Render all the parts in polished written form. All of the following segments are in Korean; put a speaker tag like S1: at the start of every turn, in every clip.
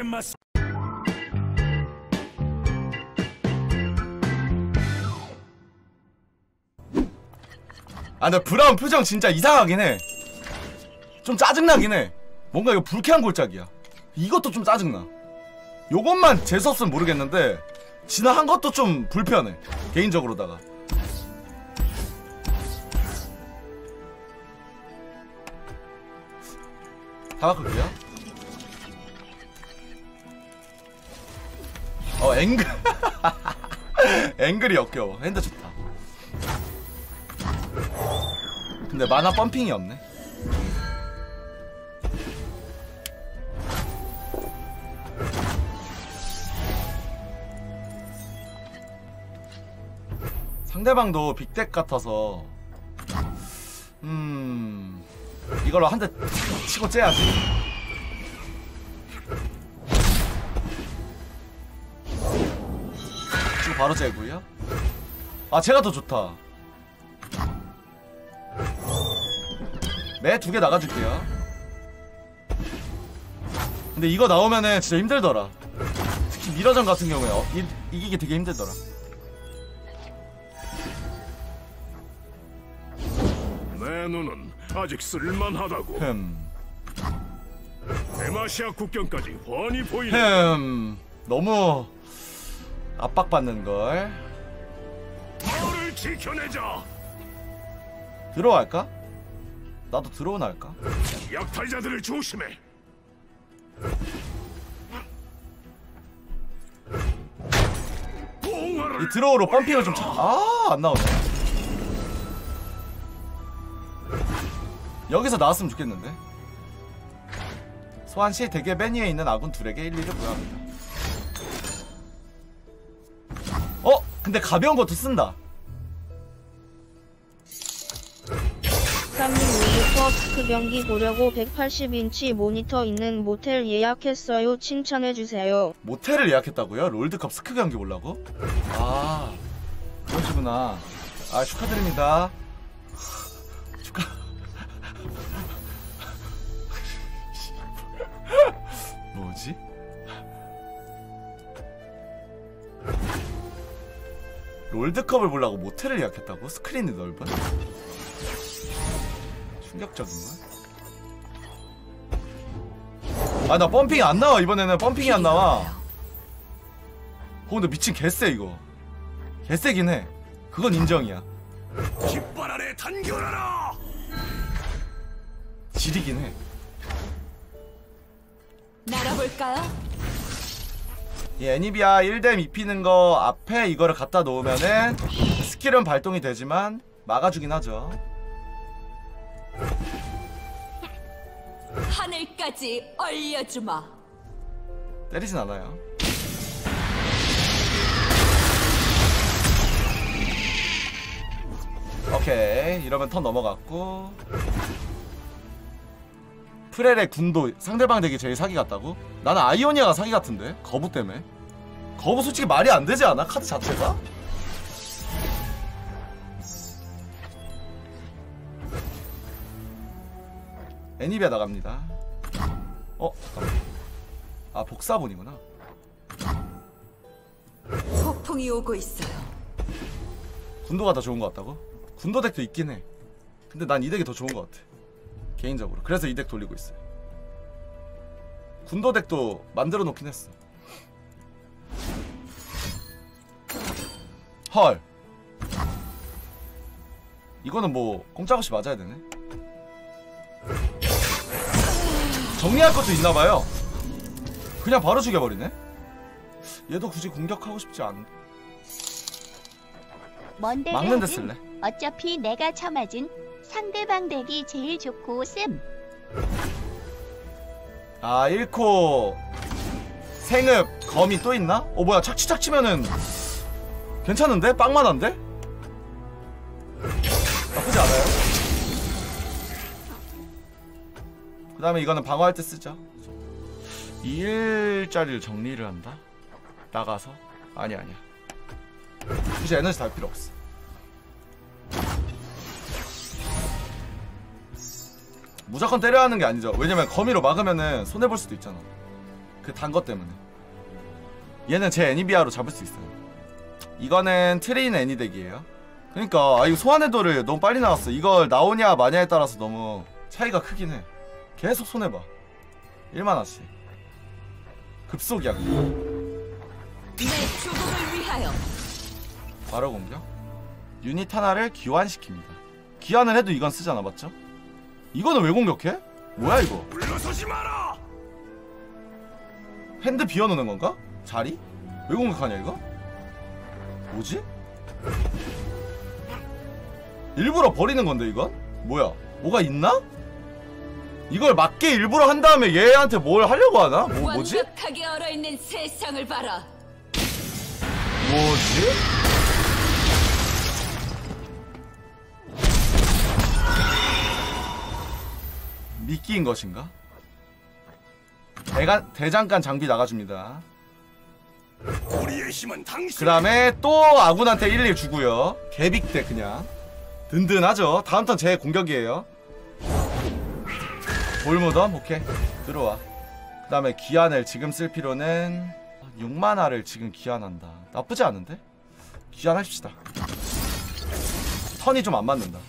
S1: 맞.
S2: 아 근데 브라운 표정 진짜 이상하긴 해. 좀 짜증나긴 해. 뭔가 이거 불쾌한 골짜기야. 이것도 좀 짜증나. 요것만 재수없으면 모르겠는데 지나한 것도 좀 불편해 개인적으로다가. 다 바꿀게요. 앵글 앵글이 역겨워. 핸드 좋다. 근데 만화 펌핑이 없네. 상대방도 빅덱 같아서 이걸로 한 대 치고 째야지. 지금 바로 째고요. 아 제가 더 좋다. 매 2개 나가줄게요. 근데 이거 나오면은 진짜 힘들더라. 특히 미러전 같은 경우에 이기기 되게 힘들더라.
S1: 내 눈은 아직 쓸만하다고. 데마시아 국경까지 훤히 보이네.
S2: 너무 압박받는걸.
S1: 마을을 지켜내자.
S2: 들어갈까? 나도 들어오나 할까?
S1: 약탈자들을 조심해.
S2: 이 드로우로 펌핑을 좀 안 나오네. 여기서 나왔으면 좋겠는데. 소환시 대게 맨 위에 있는 아군 둘에게 1, 2를 부여합니다. 근데 가벼운 것도 쓴다.
S3: 쌈님 오늘부터 스크 경기 보려고 180인치 모니터 있는 모텔 예약했어요. 칭찬해주세요.
S2: 모텔을 예약했다고요? 롤드컵 스크 경기 보려고? 아 그러시구나. 아 축하드립니다. 축하. 뭐지? 롤드컵을 보려고 모텔을 예약했다고? 스크린이 넓은? 충격적인걸? 아 나 펌핑이 안 나와. 이번에는 펌핑이 안 나와. 근데 미친 개쎄 이거. 개쎄긴 해. 그건 인정이야.
S1: 깃발 아래 단결하라.
S2: 지리긴 해.
S4: 날아볼까요?
S2: 이 애니비아 1뎀 입히는 거 앞에 이거를 갖다 놓으면은 스킬은 발동이 되지만 막아주긴 하죠.
S4: 하늘까지 얼려주마.
S2: 때리진 않아요. 오케이 이러면 턴 넘어갔고. 프렐의 군도 상대방 덱이 제일 사기 같다고? 나는 아이오니아가 사기 같은데? 거부 때문에. 거부 솔직히 말이 안 되지 않아? 카드 자체가? 애니비아 나갑니다. 잠깐만. 아 복사본이구나.
S4: 폭풍이 오고 있어요.
S2: 군도가 더 좋은 것 같다고? 군도 덱도 있긴 해. 근데 난 이 덱이 더 좋은 것 같아 개인적으로. 그래서 이 덱 돌리고 있어요. 군도 덱도 만들어 놓긴 했어. 헐 이거는 뭐 꼼짝없이 맞아야 되네. 정리할 것도 있나봐요. 그냥 바로 죽여버리네. 얘도 굳이 공격하고 싶지 않. 막는 데 쓸래.
S5: 어차피 내가 쳐맞은 상대방 덱이 제일 좋고 씀.
S2: 아 1코 생읍 검이 또 있나? 뭐야 착취면은 괜찮은데? 빵만한데? 나쁘지 않아요? 그 다음에 이거는 방어할 때 쓰죠. 2일짜리를 정리를 한다? 나가서? 아니야 굳이 에너지 달 필요 없어. 무조건 때려야 하는 게 아니죠. 왜냐면 거미로 막으면은 손해볼 수도 있잖아. 그 단 것 때문에. 얘는 제 애니비아로 잡을 수 있어요. 이거는 트레인 애니덱이에요. 그러니까 이거 소환해도를 너무 빨리 나왔어. 이걸 나오냐 마냐에 따라서 너무 차이가 크긴 해. 계속 손해봐. 1만화씩 급속이야.
S4: 내 조국을 위하여.
S2: 바로 공격. 유닛 하나를 기환시킵니다. 기환을 해도 이건 쓰잖아, 맞죠? 이거는 왜 공격해? 뭐야 이거?
S1: 물러서지 마라.
S2: 핸드 비워놓는 건가? 자리? 왜 공격하냐 이거? 뭐지? 일부러 버리는 건데 이건? 뭐야? 뭐가 있나? 이걸 맞게 일부러 한 다음에 얘한테 뭘 하려고 하나? 뭐지?
S4: 완벽하게 얼어있는 세상을 봐라.
S2: 뭐지? 미끼인 것인가? 대장간 장비 나가줍니다.
S1: 우리의 힘은 당신.
S2: 그 다음에 또 아군한테 1일 주고요. 개빅대 그냥 든든하죠. 다음 턴 제 공격이에요. 볼무덤 오케이 들어와. 그 다음에 기한을 지금 쓸 필요는 6만화를 지금 기한한다. 나쁘지 않은데? 기한합시다. 턴이 좀 안 맞는다.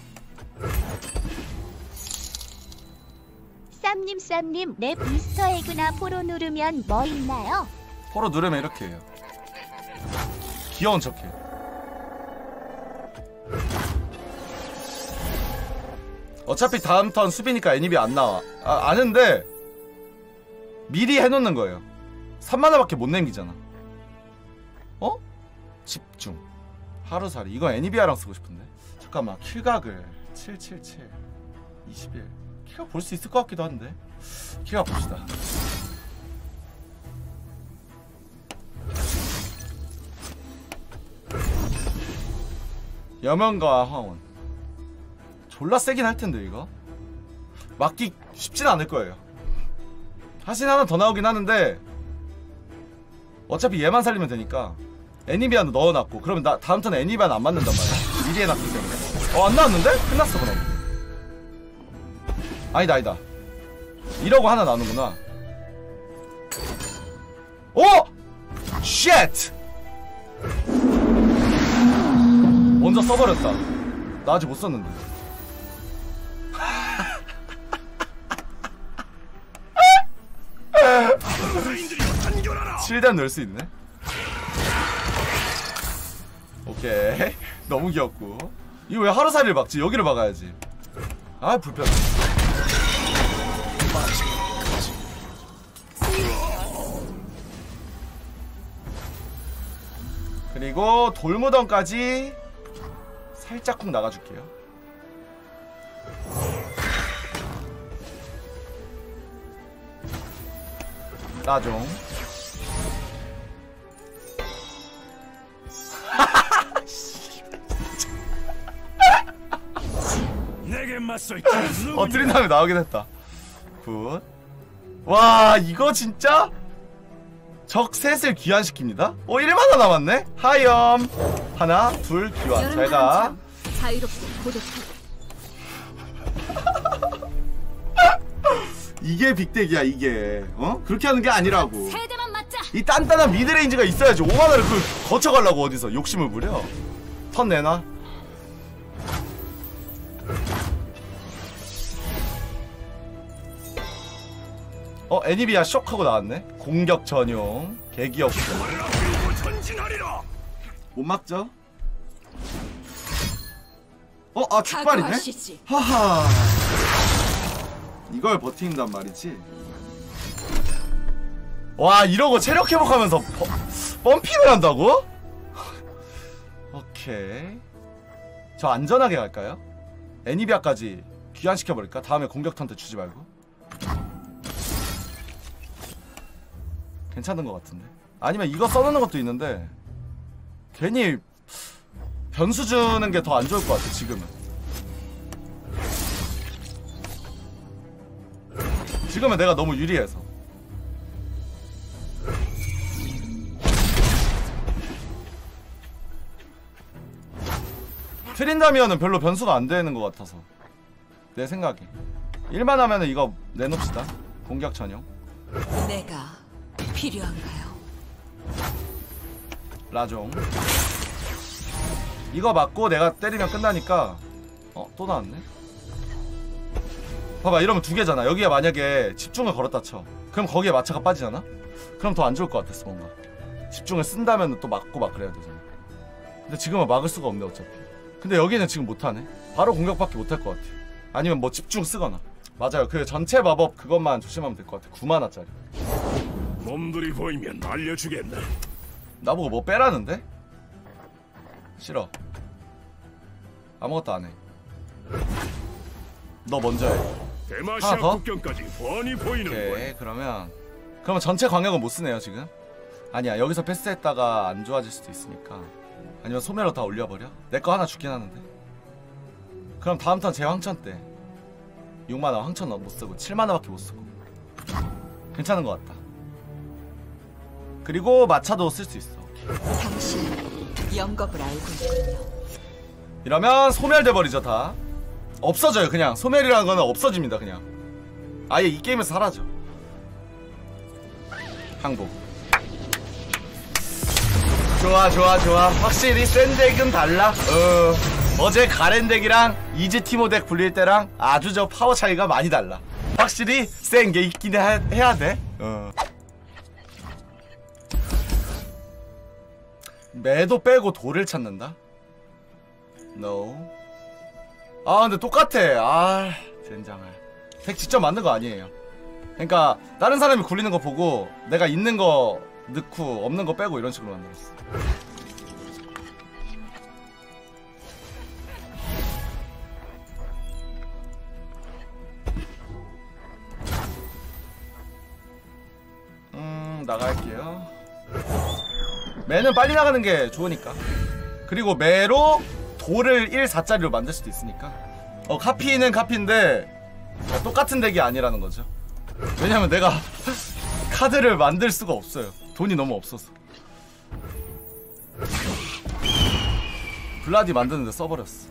S5: 쌈님 내 부스터 에그나 포로 누르면 뭐 있나요?
S2: 포로 누르면 이렇게 해요. 귀여운 척해. 어차피 다음 턴 수비니까 애니비 안 나와. 아는데 미리 해놓는 거예요. 3만화밖에 못 남기잖아. 어? 집중. 하루살이. 이건 애니비아랑 쓰고 싶은데. 잠깐만. 킬각을 777 21 킬각 볼 수 있을 것 같기도 한데. 킬각 봅시다. 여명과 황혼. 졸라 세긴 할 텐데 이거 막기 쉽진 않을 거예요. 하신 하나 더 나오긴 하는데 어차피 얘만 살리면 되니까 애니비아는 넣어놨고 그러면 나 다음 턴에 애니비아는 안 맞는단 말이야. 미리 해놨기 때문에. 안 나왔는데? 끝났어 그럼. 아니다. 이러고 하나 나오는구나. 오! 쉣! 먼저 써버렸다. 나 아직 못 썼는데.
S1: 사인들이 단결하라.
S2: 7단 넣을 수 있네. 오케이. 너무 귀엽고. 이거 왜 하루살이를 막지? 여기를 막아야지. 아 불편해. 그리고 돌무덤까지 살짝쿵 나가줄게요. 나종.
S1: 내게 맞서
S2: 트린 다음에 나오긴 했다. 굿. 와 이거 진짜 적 셋을 기환시킵니다. 1만화 남았네. 하염 하나 둘 기환. 잘가.
S4: 자유롭고 고독하고.
S2: 이게 빅덱이야 이게. 어? 그렇게 하는 게 아니라고.
S4: 세대만 맞자.
S2: 이 단단한 미드레인지가 있어야지. 5만화를 그걸 거쳐가려고 어디서 욕심을 부려. 턴 내놔. 애니비아 쇽하고 나왔네. 공격 전용 개귀엽고.
S1: 전진하리라.
S2: 못 막죠? 축발이네?
S4: 각오하시지.
S2: 하하. 이걸 버틴단 말이지. 와 이러고 체력 회복하면서 펌핑을 한다고? 오케이. 저 안전하게 갈까요? 애니비아까지 귀환시켜버릴까? 다음에 공격 턴 때 주지 말고. 괜찮은 것 같은데. 아니면 이거 써놓는 것도 있는데 괜히 변수 주는 게 더 안 좋을 것 같아 지금은. 지금은 내가 너무 유리해서. 트린다미어는 별로 변수가 안 되는 것 같아서 내 생각에 1만 하면은 이거 내놓읍시다. 공격 전용.
S4: 내가 필요한가요?
S2: 라종. 이거 맞고 내가 때리면 끝나니까. 또 나왔네. 봐봐, 이러면 두 개잖아. 여기에 만약에 집중을 걸었다 쳐. 그럼 거기에 마차가 빠지잖아? 그럼 더 안 좋을 것 같았어, 뭔가. 집중을 쓴다면 또 막고 막 그래야 되잖아. 근데 지금은 막을 수가 없네, 어차피. 근데 여기는 지금 못하네. 바로 공격밖에 못할 것 같아. 아니면 뭐 집중 쓰거나. 맞아요, 그 전체 마법 그것만 조심하면 될 것 같아. 9만원짜리.
S1: 몸들이 보이면 알려주겠네.
S2: 나보고 뭐 빼라는데? 싫어. 아무것도 안 해. 너 먼저 해.
S1: 대마시아
S2: 하나 더?
S1: 국경까지 훤히 보이는 거야.
S2: 오케이, 그러면 전체 광역은 못 쓰네요 지금. 아니야, 여기서 패스했다가 안 좋아질 수도 있으니까. 아니면 소멸로 다 올려버려? 내 거 하나 죽긴 하는데. 그럼 다음 턴 제 황천 때 6만원 황천 못 쓰고 7만원밖에 못 쓰고 괜찮은 것 같다. 그리고 마차도 쓸 수 있어.
S4: 당신 영겁을 알고 있군요.
S2: 이러면 소멸돼 버리죠. 다 없어져요. 그냥 소멸이라는 거는 없어집니다. 그냥 아예 이 게임에서 사라져. 항복. 좋아 좋아 좋아. 확실히 센 덱은 달라. 어제 가렌 덱이랑 이즈 티모 덱 굴릴 때랑 아주 저 파워 차이가 많이 달라. 확실히 센 게 있긴 해야 돼. 매도 빼고 돌을 찾는다? No. 아 근데 똑같아. 아 젠장을. 덱 직접 만든 거 아니에요. 그러니까 다른 사람이 굴리는 거 보고 내가 있는 거 넣고 없는 거 빼고 이런 식으로 만들었어. 나갈게요. 매는 빨리 나가는 게 좋으니까. 그리고 매로 돌을 1, 4짜리로 만들 수도 있으니까. 카피는 카피인데 똑같은 덱이 아니라는 거죠. 왜냐면 내가 카드를 만들 수가 없어요. 돈이 너무 없어서. 블라디 만드는데 써버렸어.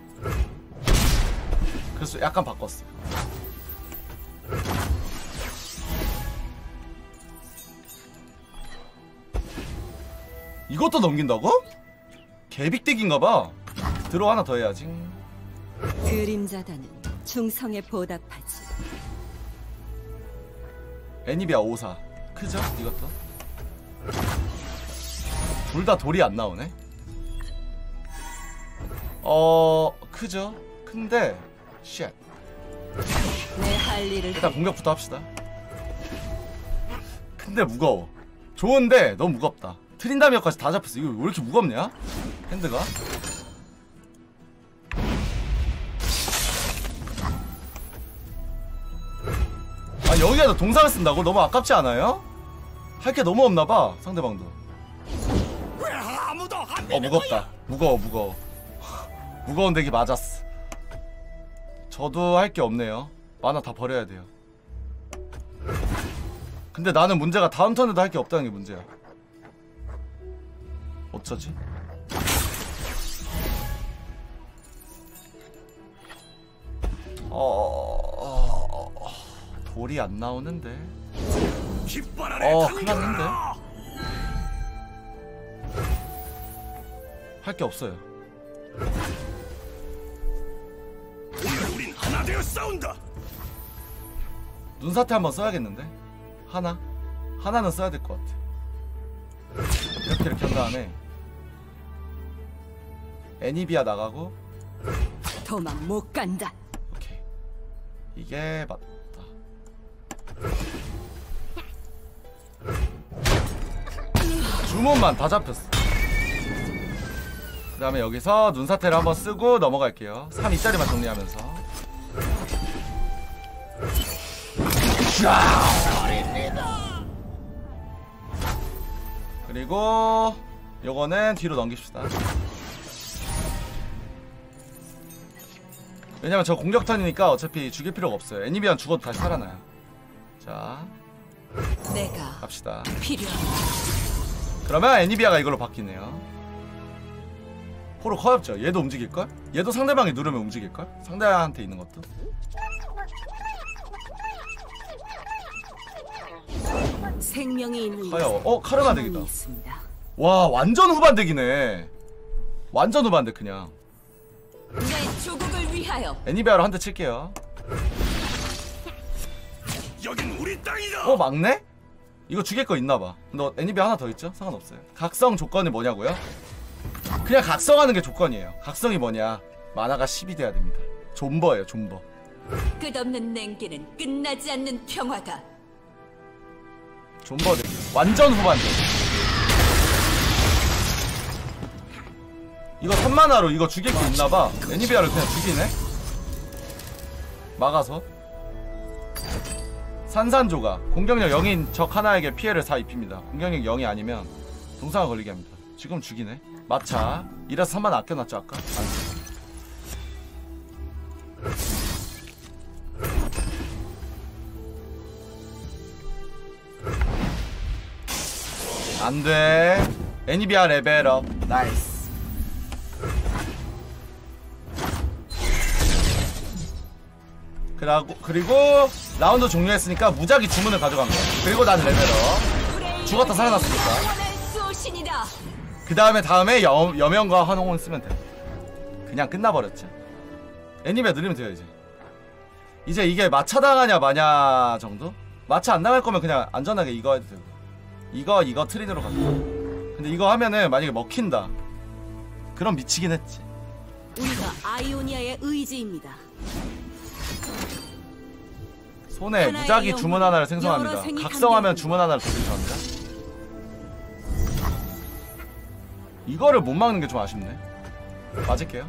S2: 그래서 약간 바꿨어. 이것도 넘긴다고? 개빅덱인가봐. 드로우 하나 더 해야지.
S4: 그림자다는 충성에 보답하지.
S2: 애니비아 54 크죠? 이것도 둘 다 돌이 안 나오네. 크죠? 근데 쉣.
S4: 내 할 일을
S2: 일단 공격부터 합시다. 근데 무거워. 좋은데 너무 무겁다. 트린다미어까지 다 잡혔어. 이거 왜 이렇게 무겁냐? 핸드가. 아 여기에다 동상을 쓴다고? 너무 아깝지 않아요? 할 게 너무 없나봐 상대방도.
S1: 왜 아무도 안
S2: 무겁다. 무거워. 무거운 덱이 맞았어. 저도 할 게 없네요. 만화 다 버려야 돼요. 근데 나는 문제가 다음 턴에도 할 게 없다는 게 문제야. 어쩌지? 돌이 안 나오는데.
S1: 깃발 아래
S2: 큰일 났는데.
S1: 당겨라.
S2: 할 게 없어요.
S1: 우린 하나 되어 싸운다.
S2: 눈사태 한번 써야겠는데? 하나는 써야 될 것 같아. 이렇게 한 다음에 애니비아 나가고.
S4: 도망 못 간다.
S2: 오케이. 이게 맞다. 주문만 다 잡혔어. 그 다음에 여기서 눈사태를 한번 쓰고 넘어갈게요. 3, 2짜리만 정리하면서. 그리고 요거는 뒤로 넘깁시다. 왜냐면 저 공격턴이니까 어차피 죽일 필요가 없어요. 애니비안 죽어도 다시 살아나요. 자
S4: 내가
S2: 갑시다.
S4: 필요한가?
S2: 그러면 애니비아가 이걸로 바뀌네요. 포로 커엽죠. 얘도 움직일걸? 얘도 상대방이 누르면 움직일걸? 상대한테 있는 것도.
S4: 생명이 있는
S2: 커요. 카르마 덱이다.
S4: 희망이 있습니다.
S2: 와 완전 후반덱이네. 완전 후반덱 그냥.
S4: 내 조국을 위하여.
S2: 애니비아로 한 대 칠게요.
S1: 여긴 우리 땅이다.
S2: 막네? 이거 죽일 거 있나봐. 너 애니비아 하나 더 있죠? 상관없어요. 각성 조건이 뭐냐고요? 그냥 각성하는 게 조건이에요. 각성이 뭐냐? 만화가 10이 돼야 됩니다. 존버예요 존버.
S4: 끝없는 냉기는 끝나지 않는 평화다.
S2: 존버덱 완전 후반덱. 이거 3만화로 이거 죽일 게 있나봐. 애니비아를 그냥 죽이네? 막아서 산산조각 공격력 0인 적 하나에게 피해를 4 입힙니다. 공격력 0이 아니면 동상을 걸리게 합니다. 지금 죽이네. 마차 이래서 3만 아껴놨죠 아까? 안돼. 애니비아 레벨업. 나이스. 그리고 라운드 종료했으니까 무작위 주문을 가져갑니다. 그리고 난 레벨업. 죽었다 살아났으니까. 그 다음에 여명과 환홍을 쓰면 돼. 그냥 끝나버렸지. 애니메 느리면 돼요 이제. 이제 이게 마차 당하냐 마냐 정도? 마차 안 당할 거면 그냥 안전하게 이거 해도 되고. 이거 트린으로 가자. 근데 이거 하면은 만약에 먹힌다. 그럼 미치긴 했지.
S4: 우리가 아이오니아의 의지입니다.
S2: 손에 무작위 주문 하나를 생성합니다. 각성하면 주문 하나를 더 생성합니다. 이거를 못 막는 게 좀 아쉽네. 맞을게요.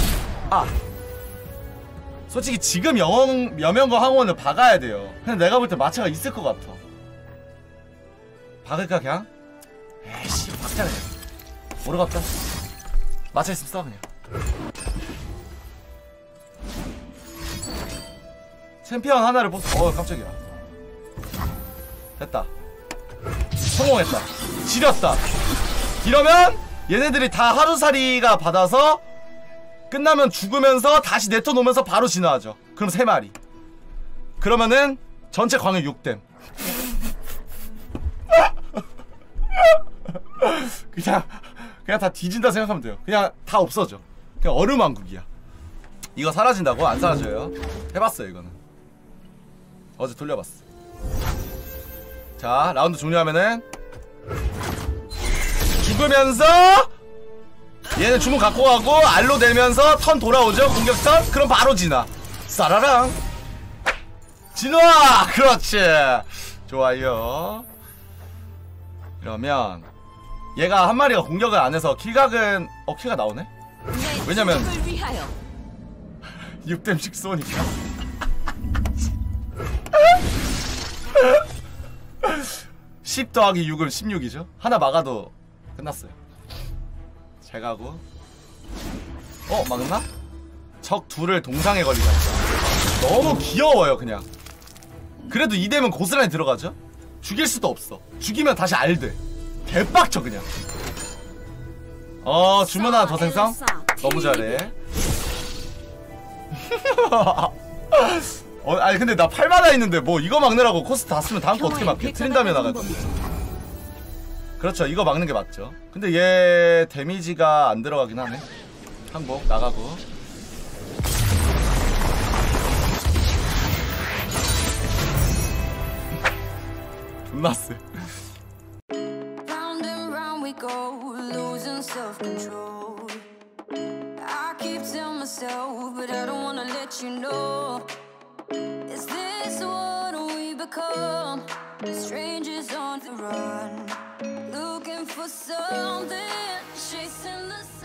S2: 솔직히 지금 여명과 항원을 박아야 돼요. 근데 내가 볼 때 마차가 있을 것 같아. 박을까 그냥? 에이씨 박자 그냥. 모르겠다. 마차 있으면 써 그냥. 챔피언 하나를 뽑고 깜짝이야. 됐다. 성공했다. 지렸다. 이러면 얘네들이 다 하루살이가 받아서 끝나면 죽으면서 다시 내터놓으면서 바로 진화하죠. 그럼 3마리. 그러면은 전체 광역 6댐. 그냥 다 뒤진다 생각하면 돼요. 그냥 다 없어져. 그냥 얼음왕국이야. 이거 사라진다고? 안 사라져요. 해봤어요 이거는. 어제 돌려봤어. 자 라운드 종료하면은 죽으면서 얘는 주문 갖고 가고 알로 내면서 턴 돌아오죠. 공격턴. 그럼 바로 진화. 싸라랑 진화. 그렇지. 좋아요. 이러면 얘가 한 마리가 공격을 안 해서 킬각은 킬가 나오네. 왜냐면 6댐씩 쏘니까. 10 더하기 6은 16이죠. 하나 막아도 끝났어요. 잘 가고. 막나? 적 둘을 동상에 걸리자. 너무 귀여워요 그냥. 그래도 이 댐은 고스란히 들어가죠. 죽일 수도 없어. 죽이면 다시 알돼. 개빡쳐 그냥. 주문 하나 더 생성? 너무 잘해. 아니 근데 나 8만화 있는데 뭐 이거 막느라고 코스트 다 쓰면 다음 거 어떻게 막해? 트린 다음에 나갈 건데. 그렇죠. 이거 막는 게 맞죠. 근데 얘 데미지가 안 들어가긴 하네. 항복 나가고. 존나 쎄.
S6: Round and round we go, losing self-control. I keep telling myself, but I don't wanna let you know. Is this what we become? Strangers on the run, looking for something, chasing the